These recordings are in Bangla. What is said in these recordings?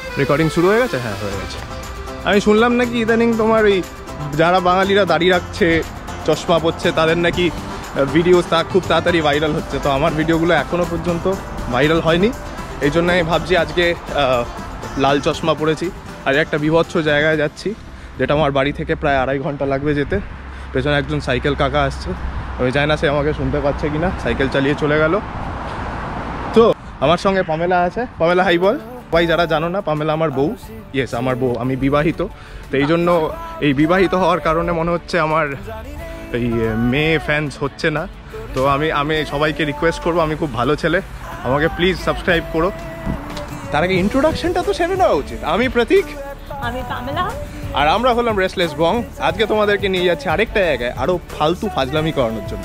রেকর্ডিং শুরু হয়ে গেছে? হ্যাঁ হয়ে গেছে। আমি শুনলাম নাকি ইদানিং তোমার ওই যারা বাঙালিরা দাঁড়িয়ে রাখছে, চশমা পরছে, তাদের নাকি ভিডিও খুব তাড়াতাড়ি ভাইরাল হচ্ছে। তো আমার ভিডিওগুলো এখনও পর্যন্ত ভাইরাল হয়নি, এই জন্য আমি ভাবছি আজকে লাল চশমা পরেছি আর একটা বিভৎস জায়গায় যাচ্ছি, যেটা আমার বাড়ি থেকে প্রায় 2.5 ঘন্টা লাগবে যেতে। পেছনে একজন সাইকেল কাকা আসছে, আমি জানি না সে আমাকে শুনতে পাচ্ছে কিনা, সাইকেল চালিয়ে চলে গেল। তো আমার সঙ্গে পামেলা আছে। পামেলা হাই বল। ভাই যারা জানো না, পামেলা আমার বউ। ইয়েস, আমার বউ। আমি বিবাহিত, তো এই জন্য এই বিবাহিত হওয়ার কারণে মনে হচ্ছে আমার এই মেয়ে ফ্যান্স হচ্ছে না। তো আমি সবাইকে রিকোয়েস্ট করবো, আমি খুব ভালো ছেলে, আমাকে প্লিজ সাবস্ক্রাইব করো। তার আগে ইন্ট্রোডাকশনটা তো সেরে নেওয়া উচিত। আমি প্রতীক, আমি পামেলা, আর আমরা হলাম রেস্টলেস বং। আজকে তোমাদেরকে নিয়ে যাচ্ছি আরেকটা জায়গায় আরও ফালতু ফাজলামি করানোর জন্য।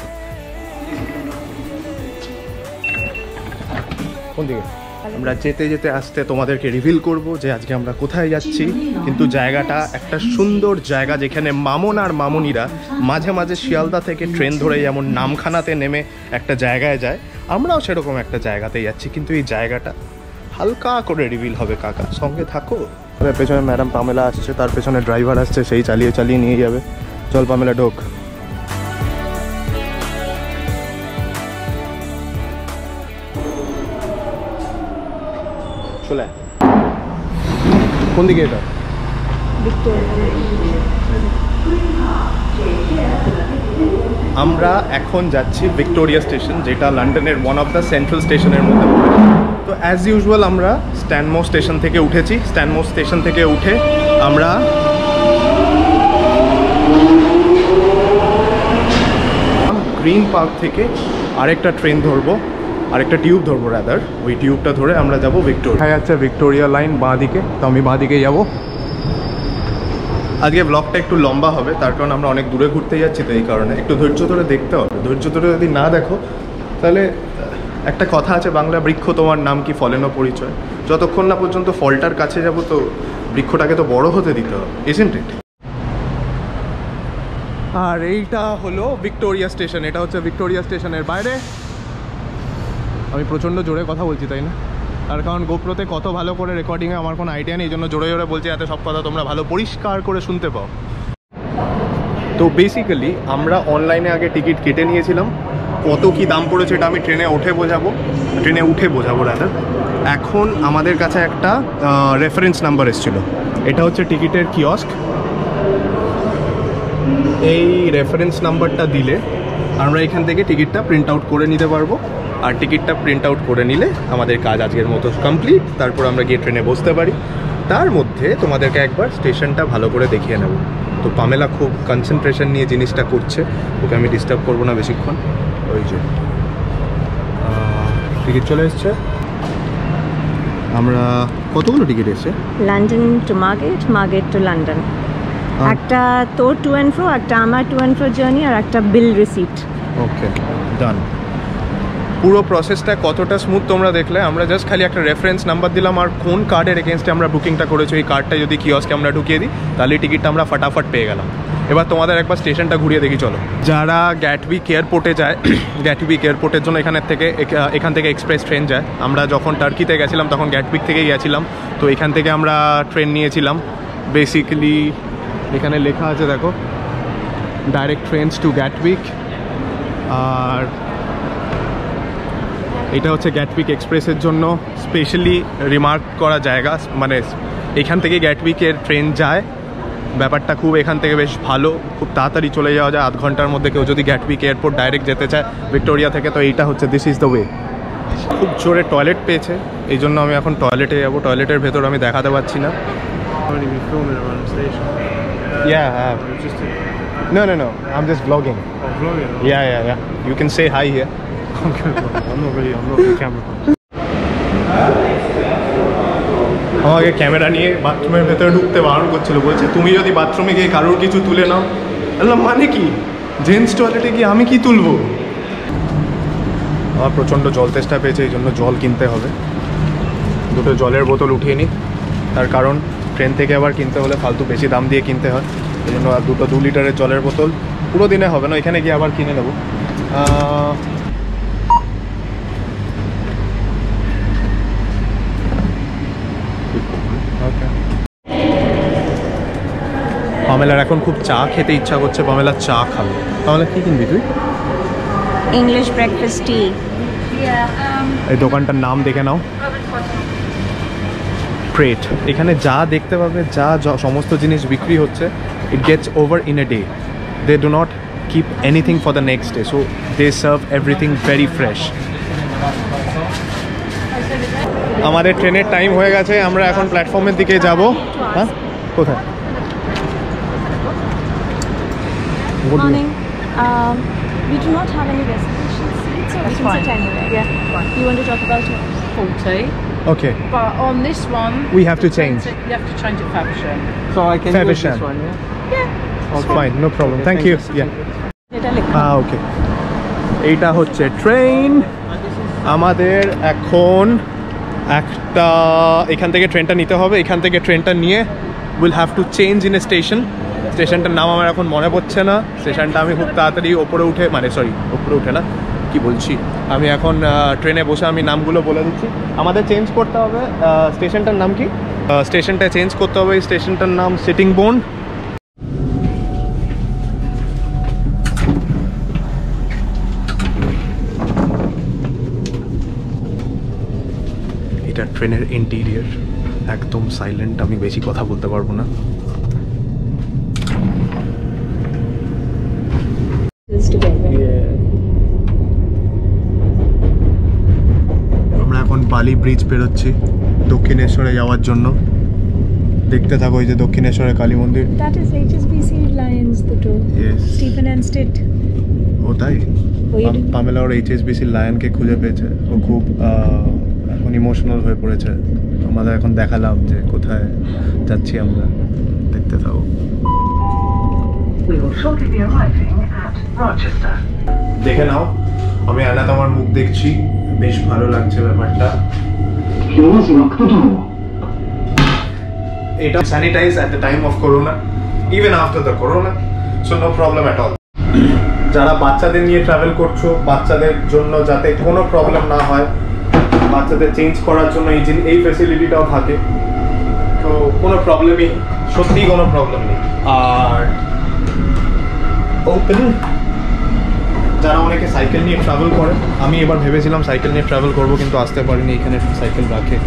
কোন দিকে? আমরা যেতে যেতে আসতে তোমাদেরকে রিভিল করব যে আজকে আমরা কোথায় যাচ্ছি। কিন্তু জায়গাটা একটা সুন্দর জায়গা, যেখানে মামন আর মামনিরা মাঝে মাঝে শিয়ালদা থেকে ট্রেন ধরে যেমন নামখানাতে নেমে একটা জায়গায় যায়, আমরাও সেরকম একটা জায়গাতে যাচ্ছি। কিন্তু এই জায়গাটা হালকা করে রিভিল হবে। কাকা সঙ্গে থাকো। পেছনে ম্যাডাম পামেলা আসছে, তার পেছনে ড্রাইভার আসছে, সেই চালিয়ে চালিয়ে নিয়ে যাবে। চল পামেলা ঢোক। চলে কোন দিকে? এটা আমরা এখন যাচ্ছি ভিক্টোরিয়া স্টেশন, যেটা লন্ডনের ওয়ান অফ দ্য সেন্ট্রাল স্টেশনের মধ্যে পড়ে। তো অ্যাজ ইউজুয়াল আমরা স্ট্যানমো স্টেশন থেকে উঠেছি। স্ট্যানমো স্টেশন থেকে উঠে আমরা গ্রিন পার্ক থেকে আরেকটা ট্রেন ধরবো, আরেকটা টিউব ধরবো রাদার। ওই টিউবটা ধরে আমরা যাবো ভিক্টোরিয়া। আচ্ছা, ভিক্টোরিয়া লাইন বাঁ দিকে, তো আমি বাঁ দিকে যাবো। আজকে ব্লগটা একটু লম্বা হবে, তার কারণ আমরা অনেক দূরে ঘুরতে যাচ্ছি, তো এই কারণে একটু ধৈর্য ধরে দেখতে হবে। ধৈর্য ধরে যদি না দেখো তাহলে একটা কথা আছে বাংলা, বৃক্ষ তোমার নাম কি ফলে না পরিচয়। যতক্ষণ না পর্যন্ত ফলটার কাছে যাব, তো বৃক্ষটাকে তো বড় হতে দিতে হবে, ইজন্ট ইট? আর এইটা হলো ভিক্টোরিয়া স্টেশন। এটা হচ্ছে ভিক্টোরিয়া স্টেশনের বাইরে। আমি প্রচণ্ড জোরে কথা বলছি, তাই না? তার কারণ গোপ্রোতে কত ভালো করে রেকর্ডিংয়ে আমার কোনো আইডিয়া নেই, এই জন্য জোরে জোরে বলছি, যাতে সব কথা তোমরা ভালো পরিষ্কার করে শুনতে পাও। তো বেসিক্যালি আমরা অনলাইনে আগে টিকিট কেটে নিয়েছিলাম। কত কি দাম পড়েছে এটা আমি ট্রেনে উঠে বোঝাবো রাদার। এখন আমাদের কাছে একটা রেফারেন্স নাম্বার এসেছিলো। এটা হচ্ছে টিকিটের কিয়স্ক। এই রেফারেন্স নাম্বারটা দিলে আমরা এখান থেকে টিকিটটা প্রিন্ট আউট করে নিতে পারবো। আর টিকিটটা প্রিন্ট আউট করে নিলে আমাদের কাজ আজকের মতো কমপ্লিট। তারপর আমরা গিয়ে ট্রেনে বসতে পারি। তার মধ্যে তোমাদেরকে একবার স্টেশনটা ভালো করে দেখিয়ে নেব। তো পামেলা খুব কনসেন্ট্রেশন নিয়ে জিনিসটা করছে, ওকে আমি ডিস্টার্ব করবো না বেশিক্ষণ। ওই যে টিকিট চলে এসছে। আমরা কতগুলো টিকিট এসছে? London to Margate, Margate to London. একটা তোর টু অ্যান্ড ফ্রো, একটা আমার টু অ্যান্ড ফ্রো জার্নি, আর একটা বিল রিসিপ্ট। ওকে, ডান। পুরো প্রসেসটা কতটা স্মুথ তোমরা দেখলে। আমরা জাস্ট খালি একটা রেফারেন্স নাম্বার দিলাম, আর কোন কার্ডের এগেনস্টে আমরা বুকিংটা করেছি এই কার্ডটা যদি কিয়স্কে আমরা ঢুকিয়ে দিই, তাহলে টিকিটটা আমরা ফাটাফাট পেয়ে গেলাম। এবার তোমাদের একবার স্টেশনটা ঘুরিয়ে দেখি চলো। যারা গ্যাটউইক এয়ারপোর্টে যায়, গ্যাটউইক এয়ারপোর্টের জন্য এখান থেকে এক্সপ্রেস ট্রেন যায়। আমরা যখন টার্কিতে গেছিলাম তখন গ্যাটউইক থেকেই গেছিলাম। তো এখান থেকে আমরা ট্রেন নিয়েছিলাম। বেসিক্যালি এখানে লেখা আছে দেখো, ডাইরেক্ট ট্রেনস টু গ্যাটউইক। আর এটা হচ্ছে গ্যাটউইক এক্সপ্রেসের জন্য স্পেশালি রিমার্ক করা জায়গা। মানে এখান থেকে গ্যাটউইকের ট্রেন যায়, ব্যাপারটা খুব এখান থেকে বেশ ভালো, খুব তাড়াতাড়ি চলে যাওয়া যায়। 8 ঘন্টার মধ্যে কেউ যদি গ্যাটউইক এয়ারপোর্ট ডাইরেক্ট যেতে চায় ভিক্টোরিয়া থেকে, তো এইটা হচ্ছে দিস ইজ দ্য ওয়ে। খুব জোরে টয়লেট পেয়েছে, এই জন্য আমি এখন টয়লেটে যাবো। টয়লেটের ভেতর আমি দেখাতে পারছি না। No, I'm just vlogging. Oh, vlogging? Yeah. You can say hi here. Okay, I'm not the camera. আমাকে ক্যামেরা নিয়ে বাথরুমের ভেতরে ঢুকতে বারণ করছিল, বলছে তুমি যদি বাথরুমে গিয়ে কারোর কিছু তুলে নাও। বললাম মানে কি, জেন্টস টয়লেটে গিয়ে আমি কি তুলবো? আমার প্রচণ্ড জল তেষ্টা পেয়েছে, এই জন্য জল কিনতে হবে। দুটো জলের বোতল উঠিয়ে নিই, তার কারণ ট্রেন থেকে আবার কিনতে হলে ফালতু বেশি দাম দিয়ে কিনতে হয়। এই জন্য আর দুটো 2 লিটারের জলের বোতল পুরো দিনে হবে না, এখানে গিয়ে আবার কিনে নেবো। পামেলার এখন খুব চা খেতে ইচ্ছা করছে, পামেলা চা খাবে। পামেলা কি কিনবি তুই? English breakfast tea. এই দোকানটার নাম দেখে নাও, ক্রেট। এখানে যা দেখতে পাবে, যা সমস্ত জিনিস বিক্রি হচ্ছে, it gets over in a day. They do not keep anything for the next day, so they serve everything very fresh. আমাদের ট্রেনের টাইম হয়ে গেছে, আমরা এখন প্ল্যাটফর্মের দিকে যাব। হ্যাঁ, কোথায়? Morning. We do not have any reservation seats, so we can sit anywhere. Yeah, fine. You want to talk about it? 40. Okay, But on this one, we have to change. you have to change it Faversham. So I can use Faversham. this one, yeah? Okay. Fine, no problem. Thank you. Yeah. এটা লেখা। ওকে, এইটা হচ্ছে ট্রেন। আমাদের এখন একটা এখান থেকে ট্রেনটা নিতে হবে। এখান থেকে ট্রেনটা নিয়ে will have to change in a station. স্টেশনটার নাম আমার এখন মনে পড়ছে না। স্টেশনটা আমি খুব তাড়াতাড়ি ওপরে উঠে, মানে সরি ওপরে উঠে না, কি বলছি, আমি এখন ট্রেনে বসে আমি নামগুলো বলে দিচ্ছি। আমাদের চেঞ্জ করতে হবে। স্টেশনটার নাম কি? স্টেশনটা চেঞ্জ করতে হবে। স্টেশনটার নাম সিটিং বোন। এটা ট্রেনের ইন্টেরিয়র, একদম সাইলেন্ট, আমি বেশি কথা বলতে পারবো না। আমরা এখন বালি ব্রিজ পেরোচ্ছি দক্ষিণেশ্বরে যাওয়ার জন্য। দেখতে থাকো, এই যে দক্ষিণেশ্বরের কালী মন্দির। That is HSBC Lions দুটো। Yes. Stephen and State. ও তাই? ওই পামেলা ওর HSBC লায়নকে খুঁজে পেয়েছে, ও খুব এখন ইমোশনাল হয়ে পড়েছে। আমাদের এখন দেখালাম যে কোথায় যাচ্ছি আমরা, দেখতে থাকো। We will shortly be arriving at Rochester. দেখে নাও, আমি আনাত আমার মুখ দেখছি, বেশ ভালো লাগছে ব্যাপারটা। Please lock the door. এটা sanitise at the time of corona, even after the corona, so no problem at all. যারা বাচ্চাদের নিয়ে ট্রাভেল করছো, বাচ্চাদের জন্য যাতে কোনো প্রবলেম না হয়, বাচ্চাদের চেঞ্জ করার জন্য এই ফেসিলিটিটাও থাকে, তো কোনো প্রবলেমই, সত্যিই কোনো প্রবলেম নেই। আর ওপেন, যারা অনেকে সাইকেল নিয়ে ট্রাভেল করে, আমি এবার ভেবেছিলাম সাইকেল নিয়ে ট্রাভেল করবো, কিন্তু আসতে পারিনি, এখানে সাইকেল রাখে।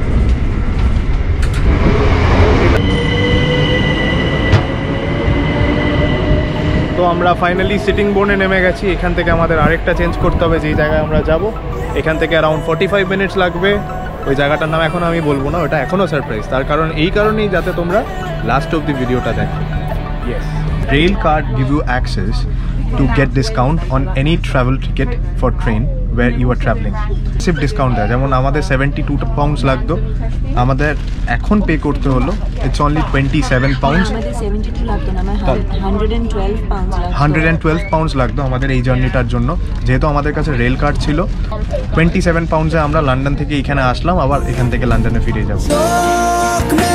তো আমরা ফাইনালি সিটিং বোনে নেমে গেছি। এখান থেকে আমাদের আরেকটা চেঞ্জ করতে হবে, যেই জায়গায় আমরা যাব। এখান থেকে অ্যারাউন্ড 45 মিনিটস লাগবে। ওই জায়গাটার নাম এখন আমি বলবো না, ওটা এখনও সারপ্রাইজ। তার কারণ এই কারণেই যাতে তোমরা লাস্ট অফ দি ভিডিওটা দেখো। Yes, rail card give you access to get discount on any travel ticket for train where you are traveling. সিপ ডিসকাউন্ট দেয়, যেমন আমাদের 72 পাউন্ডস লাগতো, আমাদের এখন পে করতে হলো ইটস অনলি 27 পাউন্ডস। আমাদের 72 লাগতো না, আমার 112 পাউন্ডস লাগতো। 112 পাউন্ডস লাগতো আমাদের এই জার্নিটার জন্য। যেহেতু আমাদের কাছে রেল কার্ড ছিল, 27 পাউন্ডসে আমরা লন্ডন থেকে এখানে আসলাম, আবার এখান থেকে লন্ডনে ফিরে যাব।